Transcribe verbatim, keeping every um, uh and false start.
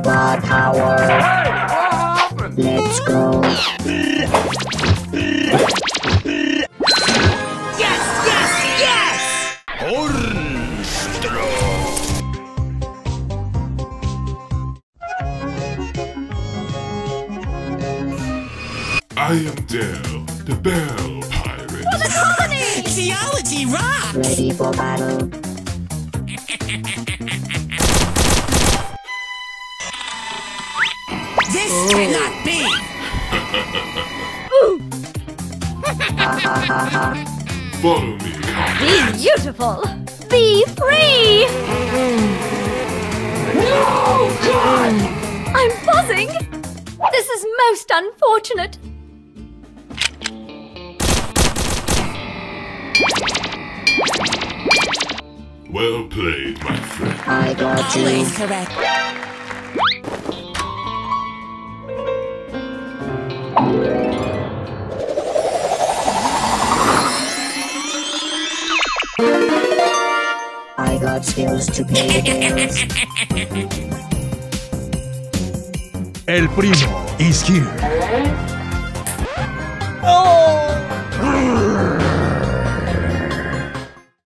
got power. Let's go. Yes, yes, yes! Hornstromp. I am Darryl, the Bell Pirate. Geology rocks! Ready for battle. This cannot be! Follow me. Be beautiful! Be free! No, God! I'm buzzing! This is most unfortunate. Well played, my friend. I got you. Always correct. I got skills to pay the bills. El primo is here. Oh!